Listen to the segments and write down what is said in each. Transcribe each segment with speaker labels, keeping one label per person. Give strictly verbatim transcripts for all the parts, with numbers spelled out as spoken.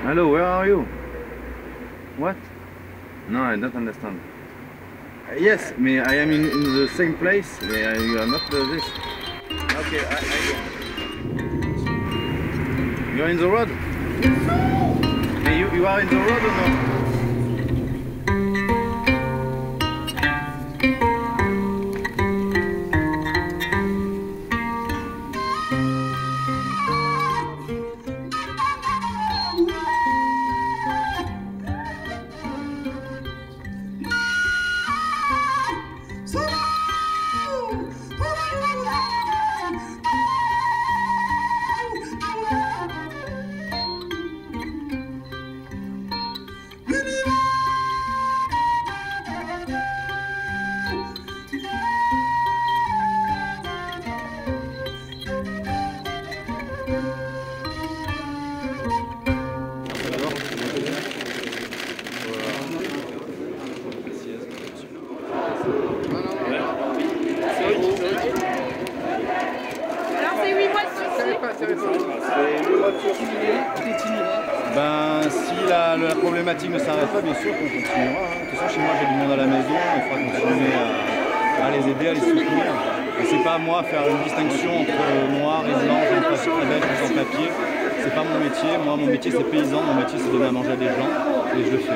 Speaker 1: Hello, where are you? What? No, I don't understand. Uh, yes, me, I am in, in the same place. Me, I, you are not uh, this. Okay, I, I go. You're in the road? Me, you, you are in the road or no? Ben, si la, la problématique ne s'arrête pas, bien sûr qu'on continuera. Hein. De toute façon, chez moi, j'ai du monde à la maison, il faudra continuer à, à les aider, à les soutenir. Et c'est pas à moi faire une distinction entre noirs, résidents, gens de papier, belges ou sans papier. C'est pas mon métier. Moi, mon métier, c'est paysan. Mon métier, c'est donner à manger à des gens. Et je le fais.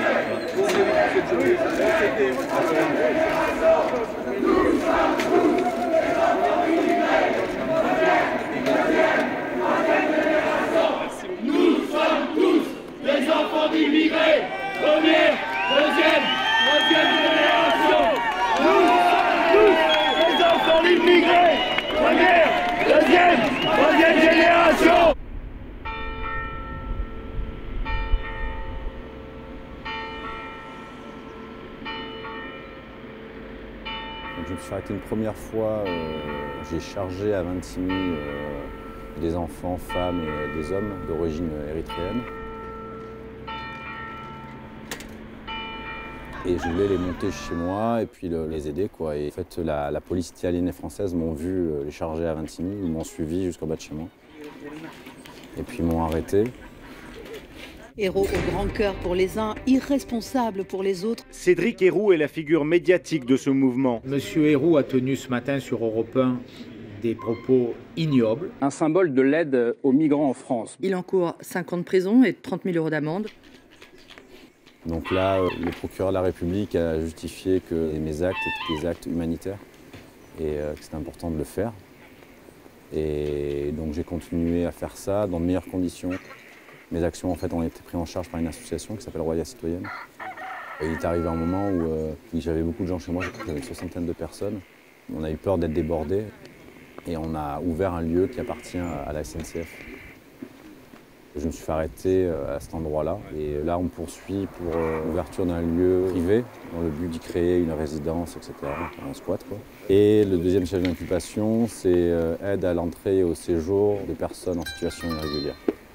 Speaker 2: Les enfants d'immigrés, première, deuxième, troisième génération. Nous sommes tous les enfants d'immigrés, première, deuxième, troisième génération.
Speaker 3: Je me suis arrêté une première fois, euh, j'ai chargé à Vintimille euh, des enfants, femmes et des hommes d'origine érythréenne. Et je voulais les monter chez moi et puis le, les aider, quoi. Et en fait, la, la police italienne et française m'ont vu euh, les charger à Vintimille, ils m'ont suivi jusqu'au bas de chez moi. Et puis ils m'ont arrêté.
Speaker 4: Héros au grand cœur pour les uns, irresponsable pour les autres.
Speaker 5: Cédric Héroux est la figure médiatique de ce mouvement.
Speaker 6: Monsieur Héroux a tenu ce matin sur Europe un des propos ignobles.
Speaker 7: Un symbole de l'aide aux migrants en France.
Speaker 4: Il encourt cinq ans de prison et trente mille euros d'amende.
Speaker 3: Donc là, le procureur de la République a justifié que mes actes étaient des actes humanitaires et que c'était important de le faire. Et donc j'ai continué à faire ça dans de meilleures conditions. Mes actions en fait ont été prises en charge par une association qui s'appelle Roya Citoyenne. Et il est arrivé un moment où euh, j'avais beaucoup de gens chez moi, j'avais une soixantaine de personnes. On a eu peur d'être débordés et on a ouvert un lieu qui appartient à la S N C F. Je me suis fait arrêter à cet endroit-là et là on me poursuit pour l'ouverture d'un lieu privé dans le but d'y créer une résidence, et cetera, un squat, quoi. Et le deuxième chef d'inculpation, c'est aide à l'entrée et au séjour de personnes en situation irrégulière.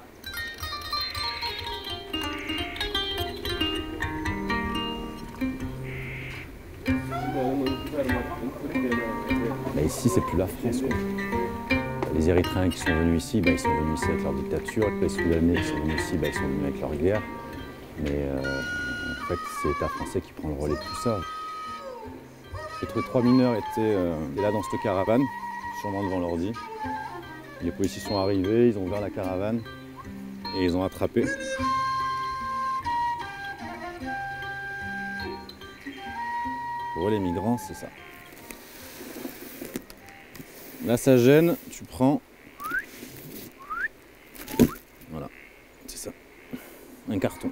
Speaker 3: Mais ici, c'est plus la France, quoi. Les Érythréens qui sont venus ici, bah, ils sont venus ici avec leur dictature. Les Soudanais qui sont venus ici, bah, ils sont venus avec leur guerre. Mais euh, en fait, c'est l'État français qui prend le relais de tout ça. J'ai trouvé trois mineurs étaient, euh, étaient là dans cette caravane, sûrement devant l'ordi. Les policiers sont arrivés, ils ont ouvert la caravane et ils ont attrapé. Pour eux, les migrants, c'est ça. Là, ça gêne, tu prends. Voilà, c'est ça. Un carton.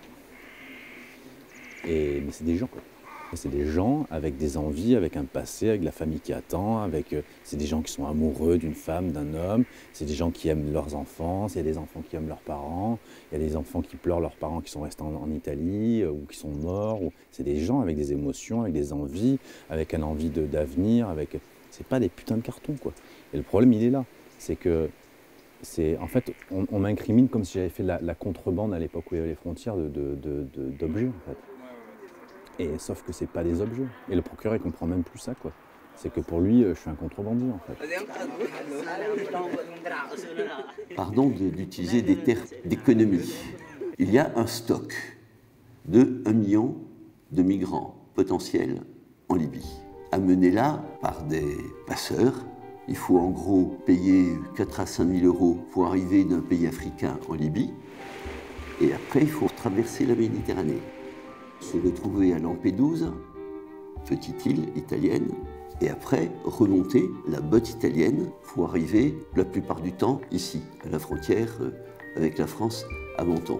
Speaker 3: Et mais c'est des gens, quoi. C'est des gens avec des envies, avec un passé, avec la famille qui attend, avec. C'est des gens qui sont amoureux d'une femme, d'un homme. C'est des gens qui aiment leurs enfants. Il y a des enfants qui aiment leurs parents. Il y a des enfants qui pleurent leurs parents qui sont restés en, en Italie ou qui sont morts. Ou... C'est des gens avec des émotions, avec des envies, avec un envie de, d'avenir, avec. C'est pas des putains de cartons, quoi. Et le problème, il est là. C'est que, c'est, en fait, on, on m'incrimine comme si j'avais fait la, la contrebande à l'époque où il y avait les frontières de, de, de, de, d'objets, en fait. Et sauf que c'est pas des objets. Et le procureur, il comprend même plus ça, quoi. C'est que pour lui, je suis un contrebandier, en fait.
Speaker 8: Pardon de, d'utiliser des termes d'économie. il y a un stock de un million de migrants potentiels en Libye, amenés là par des passeurs. Il faut en gros payer quatre à cinq mille euros pour arriver d'un pays africain en Libye. Et après, il faut traverser la Méditerranée, se retrouver à Lampedusa, petite île italienne, et après remonter la botte italienne pour arriver la plupart du temps ici, à la frontière avec la France, à Menton.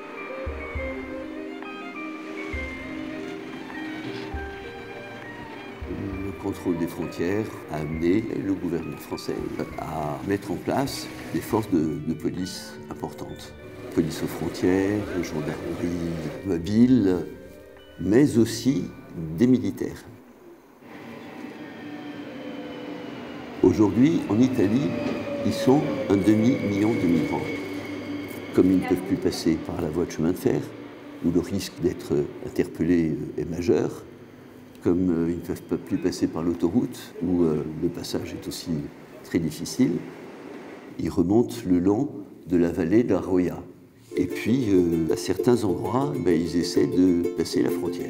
Speaker 8: Le contrôle des frontières a amené le gouvernement français à mettre en place des forces de, de police importantes. Police aux frontières, gendarmerie mobile, mais aussi des militaires. Aujourd'hui, en Italie, ils sont un demi-million de migrants. Comme ils ne peuvent plus passer par la voie de chemin de fer, où le risque d'être interpellés est majeur, comme ils ne peuvent pas plus passer par l'autoroute, où le passage est aussi très difficile, ils remontent le long de la vallée de la Roya. Et puis, euh, à certains endroits, ben, ils essaient de passer la frontière.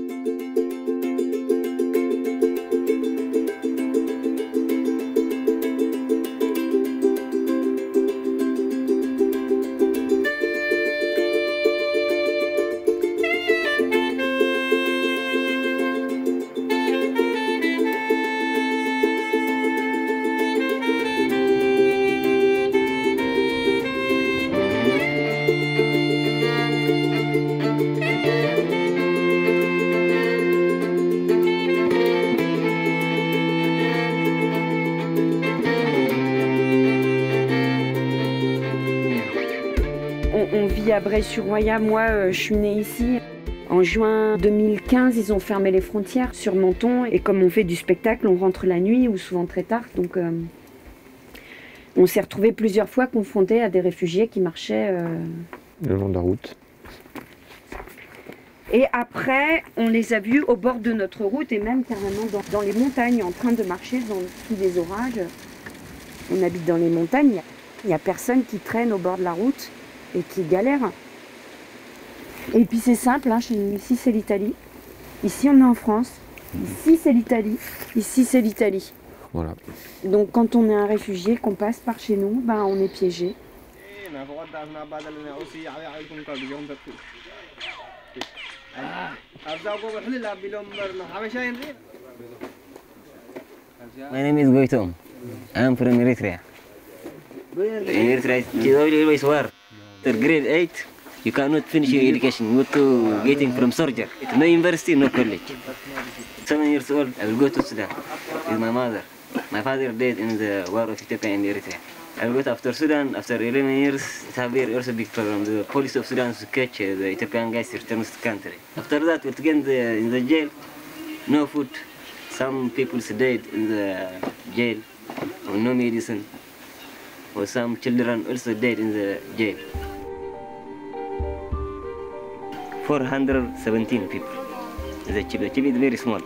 Speaker 9: On vit à Breil-sur-Roya, moi euh, je suis née ici. En juin deux mille quinze, ils ont fermé les frontières sur Menton et comme on fait du spectacle, on rentre la nuit ou souvent très tard. Donc euh, on s'est retrouvés plusieurs fois confrontés à des réfugiés qui marchaient euh...
Speaker 10: le long de la route.
Speaker 9: Et après, on les a vus au bord de notre route et même carrément dans, dans les montagnes, en train de marcher dans, sous des orages. On habite dans les montagnes, il n'y a personne qui traîne au bord de la route et qui galère. Et puis c'est simple, hein, chez nous, ici c'est l'Italie. Ici on est en France, ici c'est l'Italie, ici c'est l'Italie.
Speaker 10: Voilà.
Speaker 9: Donc quand on est un réfugié, qu'on passe par chez nous, ben, on est piégé.
Speaker 11: My name is Goitom. I'm from Eritrea. In Eritrea, it's always war. After grade eight, you cannot finish your education. You have to getting from soldier. No university, no college. Seven years old, I will go to Sudan with my mother. My father died in the war of Ethiopia and Eritrea. I will go to after Sudan. After eleven years, it have been also big problem. The police of Sudan to catch uh, the Ethiopian guys return to the country. After that, we again the, in the jail, no food. Some people died in the jail, or no medicine. Or some children also died in the jail. four hundred seventeen people. The ship, the ship is very small.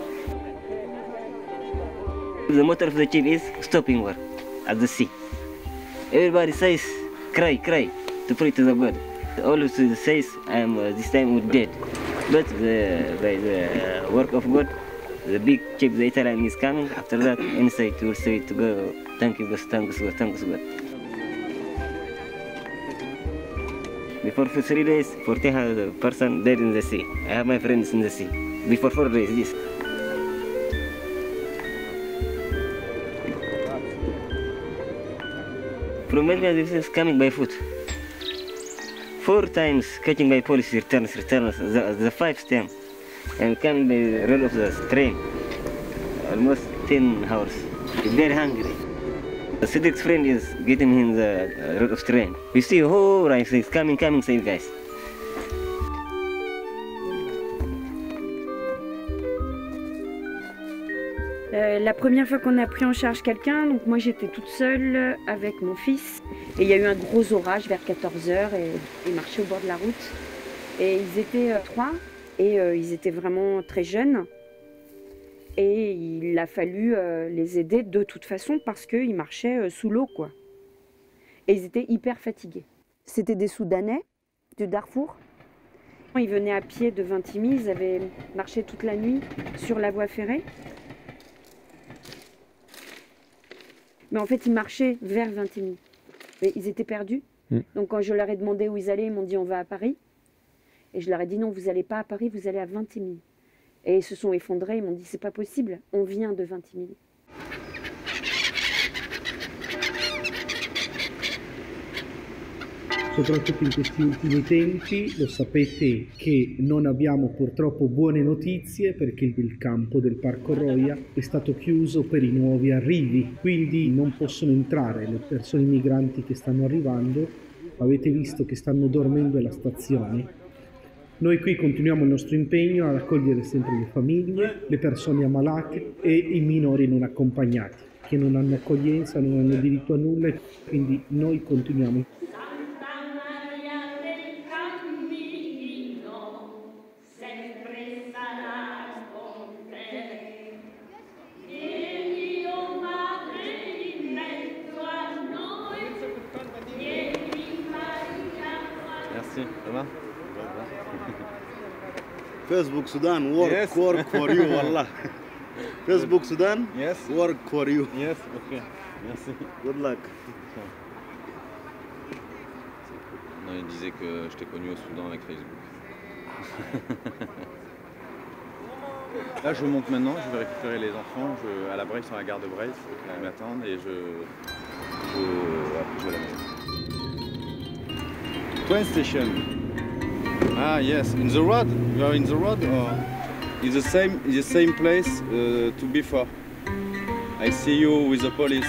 Speaker 11: The motto of the ship is stopping war at the sea. Everybody says, cry, cry, to pray to the God. All of them says, I am uh, this time dead. But the, by the work of God, the big ship, the Italian is coming. After that, inside will say to go, thank you, God, thank you, God, thank you, God. Before for three days, forty person died in the sea. I have my friends in the sea. Before four days, this. From Belgium, this is coming by foot. Four times catching by police, returns, returns, the, the five time. And coming by the road of the train. Almost ten hours. He's very hungry. Cedric's friend is getting in the road of train. We see, oh, right, he's coming, coming, save guys.
Speaker 9: Euh, la première fois qu'on a pris en charge quelqu'un, donc moi j'étais toute seule avec mon fils. Et il y a eu un gros orage vers quatorze heures et ils marchaient au bord de la route. Et ils étaient euh, trois et euh, ils étaient vraiment très jeunes. Et il a fallu euh, les aider de toute façon parce qu'ils marchaient euh, sous l'eau, quoi. Et ils étaient hyper fatigués. C'était des Soudanais du Darfour. Ils venaient à pied de Vintimille, ils avaient marché toute la nuit sur la voie ferrée. Mais en fait, ils marchaient vers Vintimille. Mais ils étaient perdus. Mm. Donc quand je leur ai demandé où ils allaient, ils m'ont dit on va à Paris. Et je leur ai dit non, vous n'allez pas à Paris, vous allez à Vintimille. Et ils se sont effondrés, ils m'ont dit c'est pas possible, on vient de Vintimille.
Speaker 10: Soprattutto in questi ultimi tempi lo sapete che non abbiamo purtroppo buone notizie perché il campo del Parco Roja è stato chiuso per i nuovi arrivi, quindi non possono entrare le persone migranti che stanno arrivando. Avete visto che stanno dormendo alla stazione. Noi qui continuiamo il nostro impegno a raccogliere sempre le famiglie, le persone ammalate e i minori non accompagnati che non hanno accoglienza, non hanno diritto a nulla, quindi noi continuiamo.
Speaker 1: Merci, ça va?
Speaker 12: Facebook Sudan, work, yes. work for you, wallah. Facebook Sudan,
Speaker 1: yes.
Speaker 12: work for you.
Speaker 1: Yes, ok, merci.
Speaker 12: Good luck.
Speaker 3: Non, il disait que je t'ai connu au Soudan avec Facebook.
Speaker 1: Là, je monte maintenant, je vais récupérer les enfants je, à la Breille, sur la gare de Breille, ils m'attendent et je, je, après, je vais à la maison. Train station. Ah yes, in the road. You are in the road, or is the same is the same place uh, to before? I see you with the police.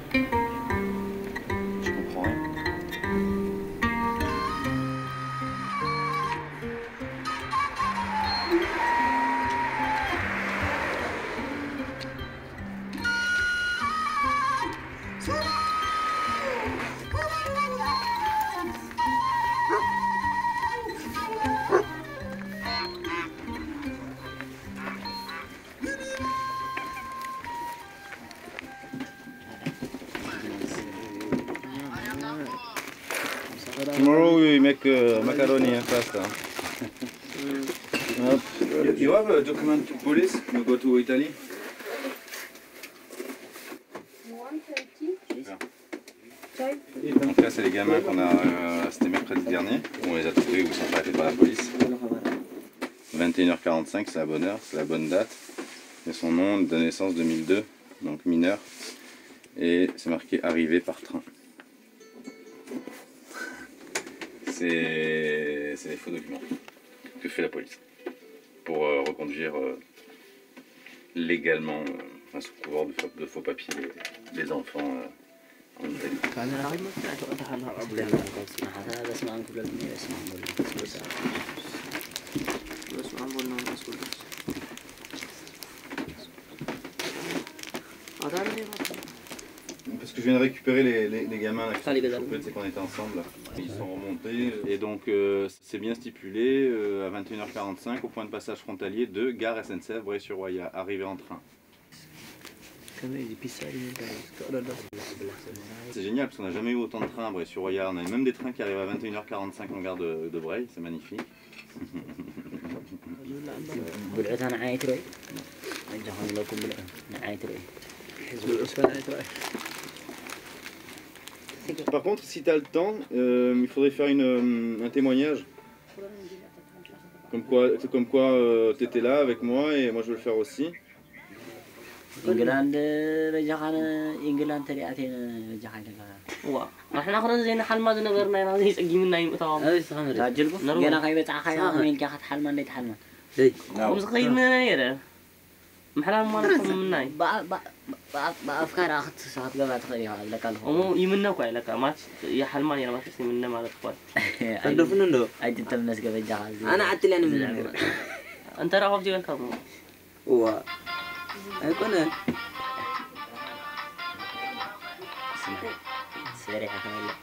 Speaker 1: Je comprends rien. Tomorrow we make uh, macaroni and pasta. Yep. You have a document to police? You go to Italy? Donc là c'est les gamins qu'on a, euh, c'était mercredi dernier, on les a trouvés où ils sont arrêtés par la police. vingt et une heures quarante-cinq, c'est la bonne heure, c'est la bonne date. Et son nom de naissance deux mille deux, donc mineur. Et c'est marqué arrivé par train. C'est des faux documents que fait la police pour euh, reconduire euh, légalement, euh, enfin, sous couvert de faux, de faux papiers, les, les enfants euh, en Italie. Parce que je viens de récupérer les, les, les gamins là, qui sont chopés, c'est qu'on était ensemble. Là. Ils sont remontés et donc euh, c'est bien stipulé euh, à vingt et une heures quarante-cinq au point de passage frontalier de gare S N C F Breil-sur-Roya, arrivé en train. C'est génial parce qu'on n'a jamais eu autant de trains à Breil-sur-Roya. On a même des trains qui arrivent à vingt et une heures quarante-cinq en gare de, de Breil, c'est magnifique. Par contre, si tu as le temps, euh, il faudrait faire une, un témoignage. Comme quoi, comme quoi euh, tu étais là avec moi et moi je veux le faire aussi.
Speaker 11: إنجلاند رجعنا إنجلاند تريعتين رجعنا وا إحنا خلاص زين حل ما نقدرنا يعني يسقيمنا يمتهم أي سخن راجلكم جينا خايبة تعخيا مين جاخد حل ما نيت حل ما ليه مسقيمنا يدا محلال ما نفهم مناي با با با أفكار أخذ ساعات قبل تخليها لك الله مو يمنا كوي لك ما يا حل ما يلا ما تحسي منا ما تقول عندو فنندو أيد تلمس قبل جاهز أنا عدت لي أنا من أنت راح أفجي بالكم وا أكون سريع خالد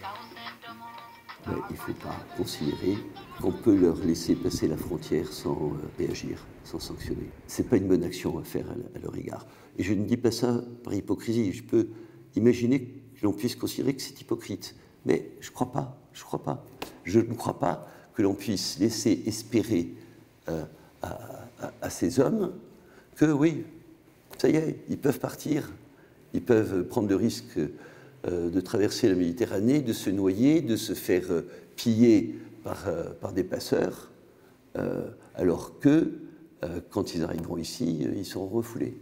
Speaker 8: Mais il ne faut pas considérer qu'on peut leur laisser passer la frontière sans euh, réagir, sans sanctionner. Ce n'est pas une bonne action à faire à, à leur égard. Et je ne dis pas ça par hypocrisie. Je peux imaginer que l'on puisse considérer que c'est hypocrite. Mais je ne crois pas. Je crois pas. Je ne crois pas que l'on puisse laisser espérer euh, à, à, à ces hommes que oui, ça y est, ils peuvent partir. Ils peuvent prendre le risque euh, de traverser la Méditerranée, de se noyer, de se faire euh, piller par, euh, par des passeurs, euh, alors que, euh, quand ils arriveront ici, euh, ils seront refoulés.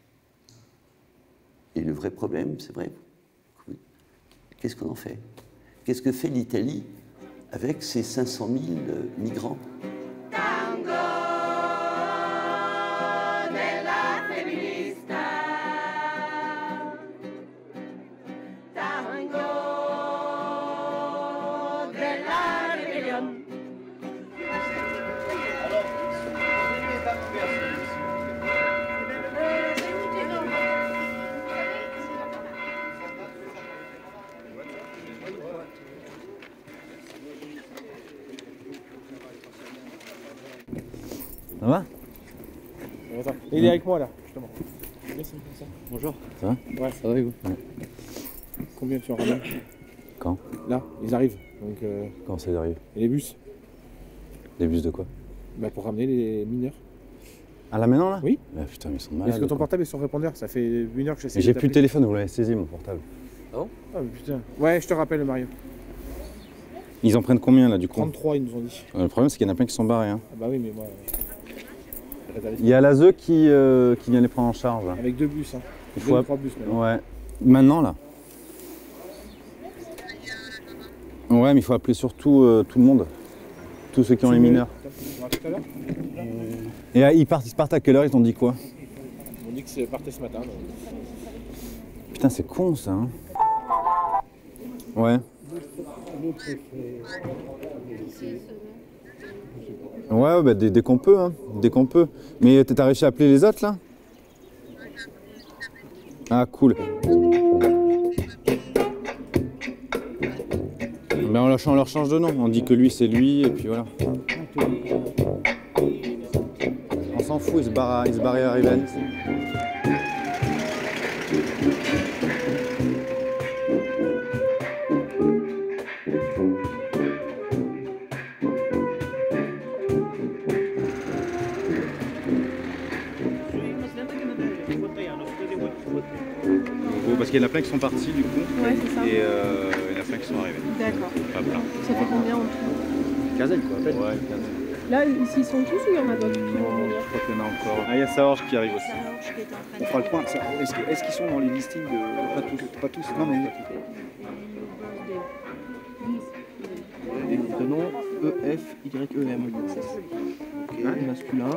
Speaker 8: Et le vrai problème, c'est vrai, qu'est-ce qu'on en fait? Qu'est-ce que fait l'Italie avec ces cinq cent mille euh, migrants?
Speaker 3: Ça va?
Speaker 13: Il est avec moi là, justement.
Speaker 3: Bonjour. Ça va?
Speaker 13: Ouais, ça va et vous? Ouais. Combien tu en ramènes?
Speaker 3: Quand?
Speaker 13: Là, ils arrivent. Donc, euh...
Speaker 3: Quand ça arrive?
Speaker 13: Et les bus?
Speaker 3: Les bus de quoi?
Speaker 13: Bah pour ramener les mineurs.
Speaker 3: Ah là maintenant là?
Speaker 13: Oui.
Speaker 3: Bah putain, mais ils sont malades.
Speaker 13: Est-ce que ton portable est sur répondeur? Ça fait une heure que j'essaie de
Speaker 3: J'ai plus de téléphone, vous l'avez saisi mon portable.
Speaker 13: Ah bon? Ah mais putain. Ouais, je te rappelle Mario.
Speaker 3: Ils en prennent combien là du coup?
Speaker 13: trente-trois ils nous ont dit.
Speaker 3: Euh, le problème c'est qu'il y en a plein qui sont barrés. Hein.
Speaker 13: Ah bah oui mais moi... Euh...
Speaker 3: Il y a l'A S E qui, euh, qui vient les prendre en charge.
Speaker 13: Avec deux bus, hein.
Speaker 3: Il
Speaker 13: deux
Speaker 3: faut...
Speaker 13: ou trois bus maintenant.
Speaker 3: Ouais. Maintenant là. Ouais mais il faut appeler surtout euh, tout le monde. Tous ceux qui ont les mineurs.
Speaker 13: Tout à l'heure.
Speaker 3: Et euh, ils, partent, ils partent à quelle heure? Ils t'ont dit quoi?
Speaker 13: Ils m'ont dit que c'est parti ce matin. Donc...
Speaker 3: Putain c'est con ça. Hein. Ouais. Ouais, bah, dès, dès qu'on peut, hein. Dès qu'on peut. Mais t'as réussi à appeler les autres là? Ah cool. Ben on, leur, on leur change de nom, on dit que lui c'est lui et puis voilà. On s'en fout, il se barre à, il se barre à arriver à Nice. Parce qu'il y en a plein qui sont partis du coup.
Speaker 14: Ouais, c'est ça.
Speaker 3: Et euh, il y en a plein qui sont arrivés.
Speaker 14: D'accord.
Speaker 3: Pas plein.
Speaker 14: Ça fait combien en tout?
Speaker 3: Quinzaine quoi, peut-être. Ouais, quinzaine.
Speaker 14: Là, ici ils sont tous ou il y en a d'autres qui vont venir?
Speaker 3: Je crois qu'il y en a encore. Ah, il y a Saorge qui arrive aussi.
Speaker 15: On fera le point. Est-ce qu'ils est qu'ils sont dans les listings de... Pas tous, pas tous. Non, mais...
Speaker 16: Le nom E F Y E M. Ok, masculin.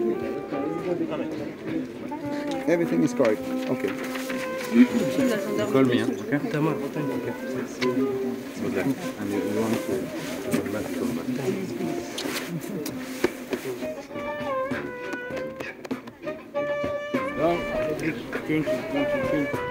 Speaker 15: Everything is correct. Ok.
Speaker 3: Call me, hein. Okay.
Speaker 16: Thank you, thank you, thank you.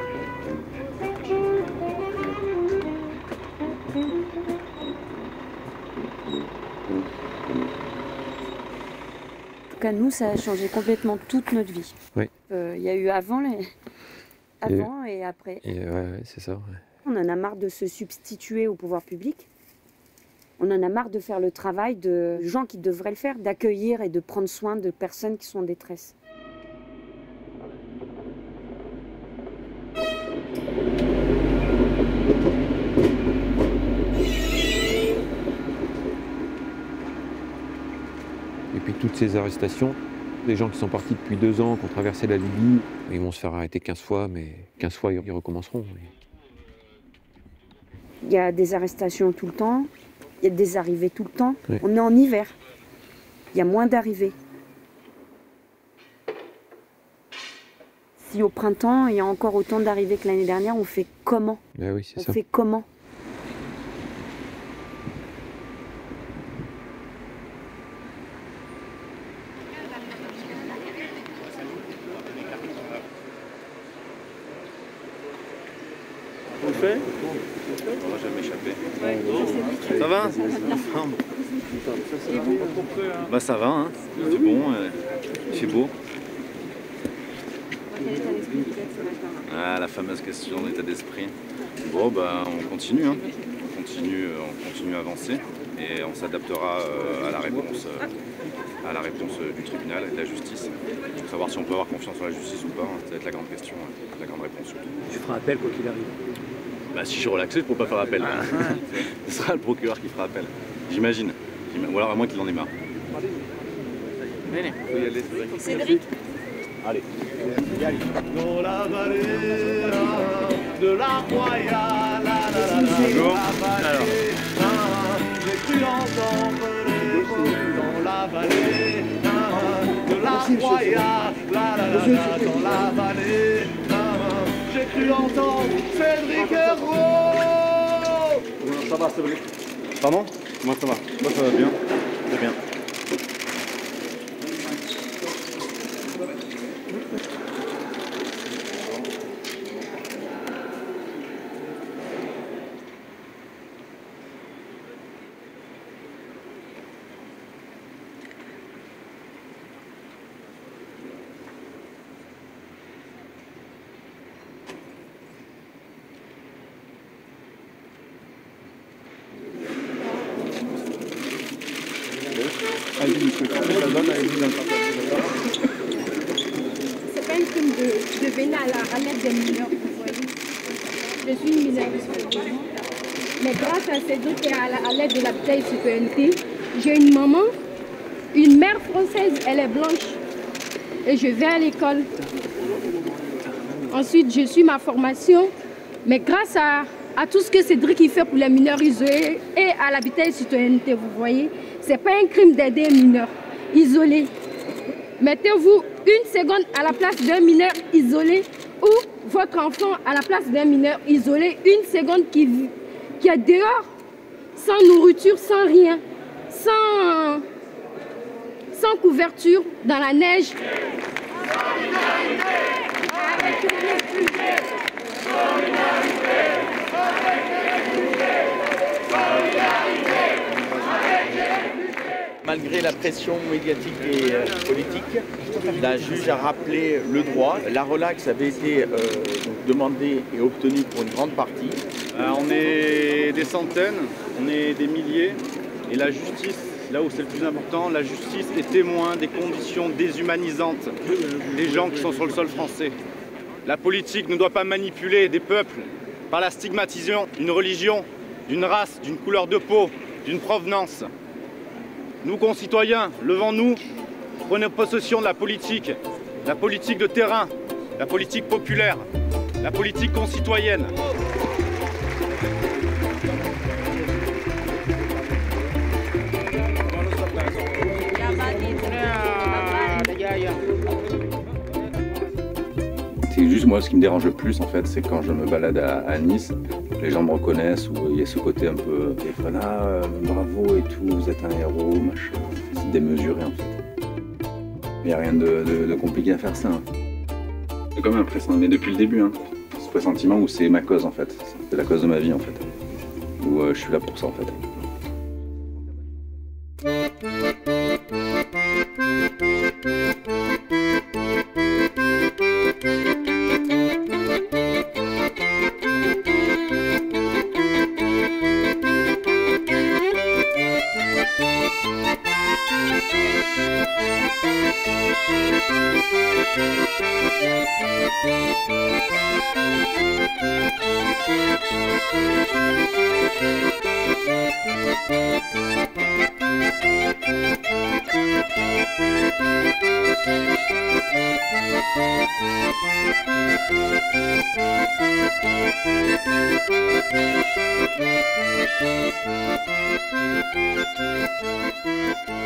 Speaker 9: En tout cas, nous, ça a changé complètement toute notre vie.
Speaker 17: Oui.
Speaker 9: Euh, y a eu avant, les... avant et, et après.
Speaker 17: Et ouais, ouais, c'est ça. Ouais.
Speaker 9: On en a marre de se substituer au pouvoir public. On en a marre de faire le travail de gens qui devraient le faire, d'accueillir et de prendre soin de personnes qui sont en détresse.
Speaker 17: Et puis toutes ces arrestations, des gens qui sont partis depuis deux ans, qui ont traversé la Libye, ils vont se faire arrêter quinze fois, mais quinze fois ils recommenceront.
Speaker 9: Il y a des arrestations tout le temps, il y a des arrivées tout le temps.
Speaker 17: Oui.
Speaker 9: On est en hiver, il y a moins d'arrivées. Si au printemps, il y a encore autant d'arrivées que l'année dernière, on fait comment?
Speaker 17: Ben oui, c'est
Speaker 9: On
Speaker 17: ça.
Speaker 9: fait comment?
Speaker 1: fait? On va jamais échapper. Ça va? Bah ça va, hein. C'est bon, euh, il fait beau. Ah, la fameuse question d'état d'esprit. Bon, bah on continue, hein. On continue, on continue à avancer et on s'adaptera euh, à la réponse, euh, à la réponse euh, du tribunal et de la justice. Pour savoir si on peut avoir confiance en la justice ou pas, hein. Ça va être la grande question, hein. La grande réponse surtout.
Speaker 18: Tu feras appel quoi qu'il arrive.
Speaker 1: Bah si je suis relaxé, je ne pourrai pas faire appel. Hein. Ce sera le procureur qui fera appel. J'imagine. Ou alors à moins qu'il en ait marre. Allez, faut y aller.
Speaker 2: Cédric.
Speaker 1: Allez.
Speaker 2: Dans la vallée de la Royale,
Speaker 1: Bonjour.
Speaker 2: Alors, j'ai cru entendre les mots dans la vallée de la Royale, dans la vallée, j'ai cru entendre Cédric Hérault.
Speaker 1: Ça va, Cédric? Pardon? Moi ça va. Moi ça va bien. Très bien.
Speaker 14: C'est pas une crime de, de venir à la- à l'aide des mineurs, vous voyez. Je suis une mineure. Mais grâce à ces doutes et à la- à l'aide de l'habitat et citoyenneté, j'ai une maman, une mère française, elle est blanche. Et je vais à l'école. Ensuite, je suis ma formation. Mais grâce à, à tout ce que Cédric il fait pour les mineurs isolés et à l'habitat et citoyenneté, vous voyez, c'est pas un crime d'aider un mineur isolé. Mettez-vous une seconde à la place d'un mineur isolé ou votre enfant à la place d'un mineur isolé, une seconde qui, qui est dehors, sans nourriture, sans rien, sans, sans couverture, dans la neige.
Speaker 19: Malgré la pression médiatique et euh, politique, la juge a rappelé le droit. La relaxe avait été euh, donc demandée et obtenue pour une grande partie.
Speaker 1: Euh, on est des centaines, on est des milliers, et la justice, là où c'est le plus important, la justice est témoin des conditions déshumanisantes des gens qui sont sur le sol français. La politique ne doit pas manipuler des peuples par la stigmatisation d'une religion, d'une race, d'une couleur de peau, d'une provenance. Nous, concitoyens, levons-nous, prenons possession de la politique, la politique de terrain, la politique populaire, la politique concitoyenne. C'est juste moi ce qui me dérange le plus en fait, c'est quand je me balade à, à Nice, les gens me reconnaissent, ou il y a ce côté un peu téléphone, ah euh, bravo et tout, vous êtes un héros, machin. C'est démesuré en fait. Il n'y a rien de, de, de compliqué à faire ça. Hein. C'est quand même impressionnant, mais depuis le début, hein, ce pressentiment où c'est ma cause en fait, c'est la cause de ma vie en fait, où euh, je suis là pour ça en fait.
Speaker 2: Thank you.